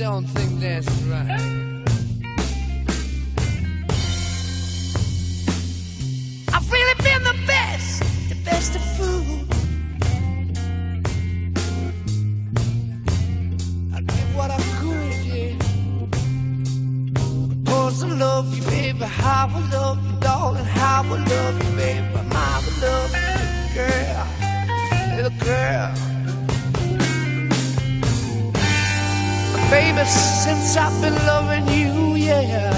don't think that's right. I've really been the best of food. I did what I could, yeah. Cause I love you, baby, how I love you, darling, how I love you, baby, my love you, little girl. Baby, since I've been loving you, yeah,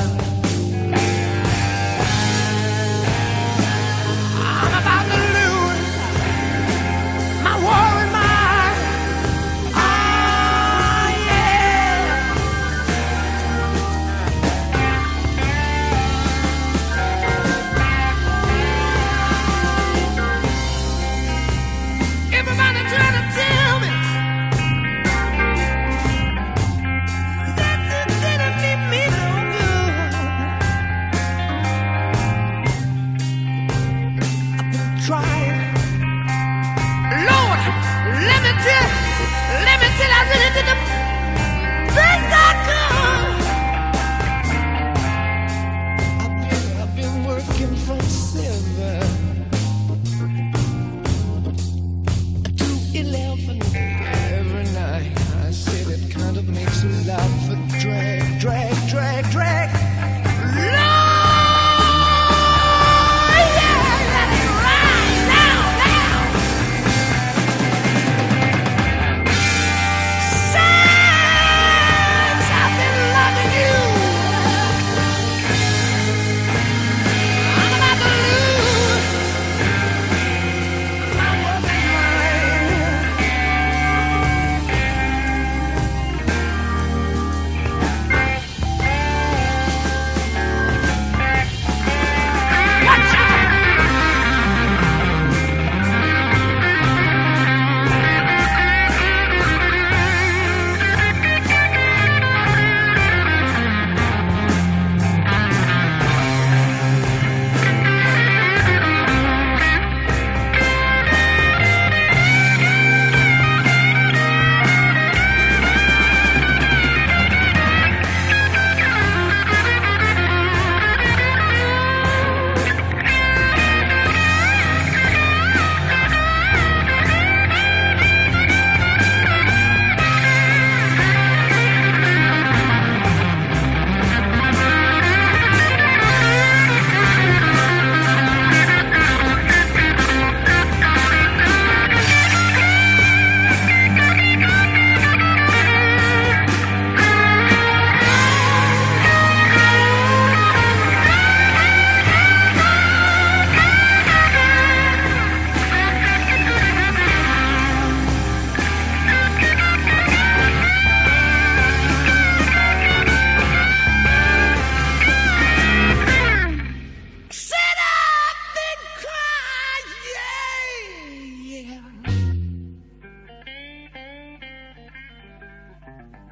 I'm about to lose my war and mind. Ah, yeah. Everybody trying to tell me Let me tell I really did the best I could. I've been working from 7 to 11 every night. I said it kind of makes a life a drag.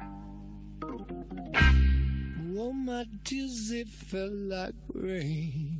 Oh, my tears, they fell like rain.